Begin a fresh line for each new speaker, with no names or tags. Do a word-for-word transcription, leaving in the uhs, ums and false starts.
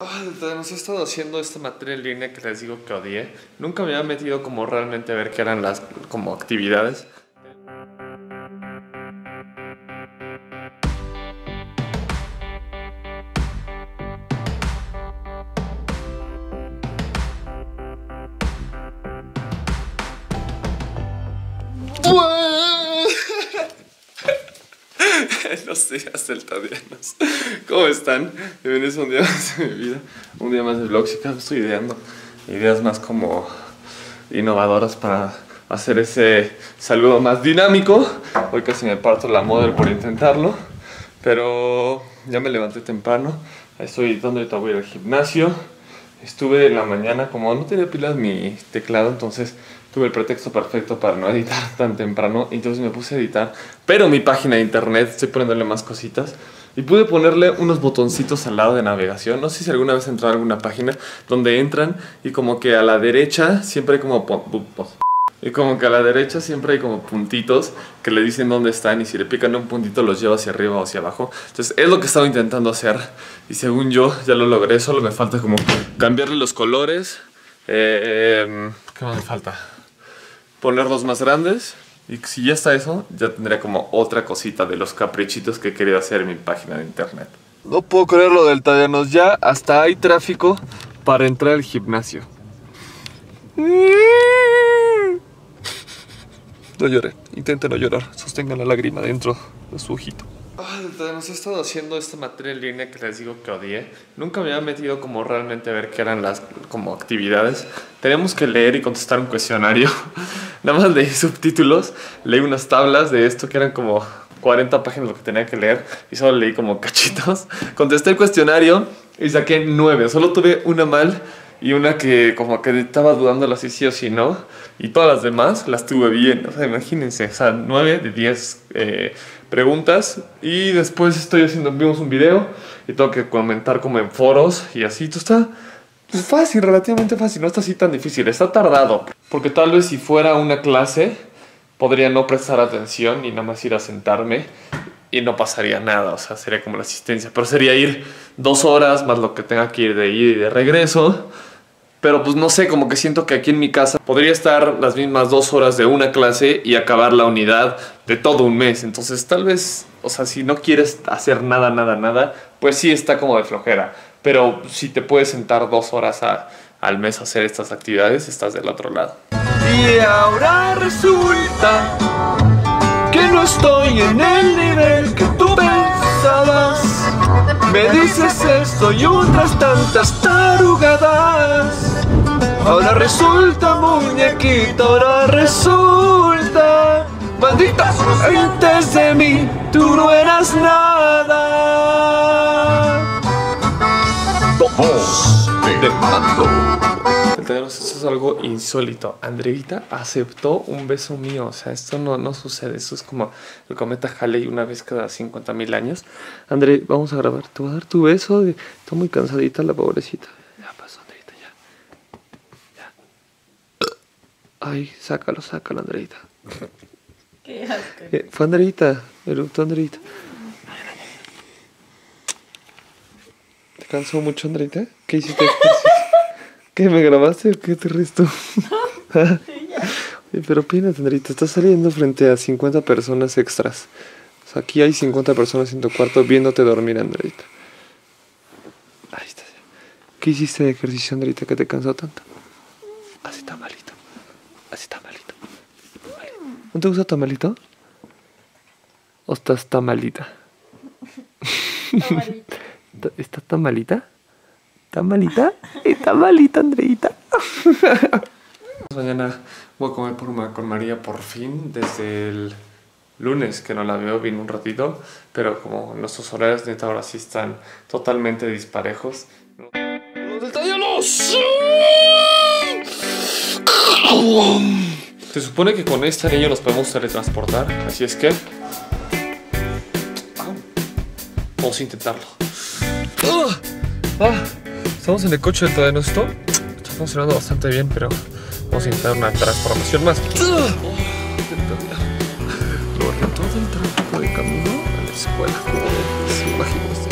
Nos he estado haciendo esta materia en línea que les digo que odié. Nunca me había metido como realmente a ver qué eran las como actividades. Los días deltadianos. ¿Cómo están? Bienvenidos a un día más de mi vida. Un día más de vlogs. Y cada vez estoy ideando ideas más como innovadoras para hacer ese saludo más dinámico. Hoy casi me parto la madre por intentarlo, pero ya me levanté temprano. Estoy editando, ahorita voy al gimnasio. Estuve en la mañana, como no tenía pilas mi teclado, entonces tuve el pretexto perfecto para no editar tan temprano. Entonces me puse a editar, pero mi página de internet, estoy poniéndole más cositas. Y pude ponerle unos botoncitos al lado de navegación. No sé si alguna vez entraron a alguna página donde entran y como que a la derecha siempre hay como... Y como que a la derecha siempre hay como puntitos que le dicen dónde están, y si le pican un puntito los lleva hacia arriba o hacia abajo. Entonces es lo que estaba intentando hacer y según yo ya lo logré. Solo me falta como cambiarle los colores. eh, ¿Qué más me falta? Ponerlos más grandes. Y si ya está eso, ya tendría como otra cosita de los caprichitos que he querido hacer en mi página de internet. No puedo creer lo del Tallanos. Ya hasta hay tráfico para entrar al gimnasio. No llore, intente no llorar, sostenga la lágrima dentro de su ojito. Nos he estado haciendo esta materia en línea que les digo que odié. Nunca me había metido como realmente a ver qué eran las como actividades. Teníamos que leer y contestar un cuestionario. Nada más leí subtítulos, leí unas tablas de esto que eran como cuarenta páginas lo que tenía que leer y solo leí como cachitos. Contesté el cuestionario y saqué nueve, solo tuve una mal y una que como que estaba dudando si sí o si no. Y todas las demás las tuve bien. O sea, imagínense, o sea, nueve de diez eh, preguntas. Y después estoy haciendo, vimos un video y tengo que comentar como en foros y así. Esto está pues, fácil, relativamente fácil. No está así tan difícil, está tardado. Porque tal vez si fuera una clase podría no prestar atención y nada más ir a sentarme y no pasaría nada. O sea, sería como la asistencia. Pero sería ir dos horas más lo que tenga que ir de ida y de regreso. Pero pues no sé, como que siento que aquí en mi casa podría estar las mismas dos horas de una clase y acabar la unidad de todo un mes. Entonces tal vez, o sea, si no quieres hacer nada, nada, nada, pues sí está como de flojera. Pero si te puedes sentar dos horas a, al mes a hacer estas actividades, estás del otro lado.
Y ahora resulta que no estoy en el nivel que tú pensabas. Me dices esto y otras tantas tarugadas. Ahora resulta, muñequita, ahora resulta. Maldita, antes de mí tú no eras nada.
Voz de mando. Esto es algo insólito. Andreita aceptó un beso mío. O sea, esto no, no sucede. Esto es como el cometa Halley una vez cada cincuenta mil años. Andre, vamos a grabar. Te voy a dar tu beso. Está muy cansadita la pobrecita. Ya pasó, Andreita, ya. Ya. Ay, sácalo, sácalo, Andreita.
Qué asco.
Eh, fue Andreita. Eruptó Andreita. ¿Te cansó mucho, Andreita? ¿Qué hiciste? ¿Qué? ¿Me grabaste o qué te resto? Oye, pero pínate, Andreita, estás saliendo frente a cincuenta personas extras. O sea, aquí hay cincuenta personas en tu cuarto viéndote dormir, Andreita. Ahí está. ¿Qué hiciste de ejercicio, Andreita, que te cansó tanto? Así tamalito. Así tamalito. ¿No te gusta tamalito? ¿O estás tamalita?
Tamalita.
¿Estás tamalita? ¿Está malita? ¿Está malita, Andreita? Mañana voy a comer por, con María por fin. Desde el lunes que no la veo, vine un ratito. Pero como nuestros horarios neta ahora sí están totalmente disparejos. ¡Los del Tallanos! Se supone que con este anillo nos podemos teletransportar. Así es que vamos a intentarlo. ¡Ah! ¡Ah! Estamos en el coche del Tallanos. Esto está funcionando bastante bien, pero vamos a intentar una transformación más. Lo todo el tráfico de camino a la escuela. ¿Se imaginan?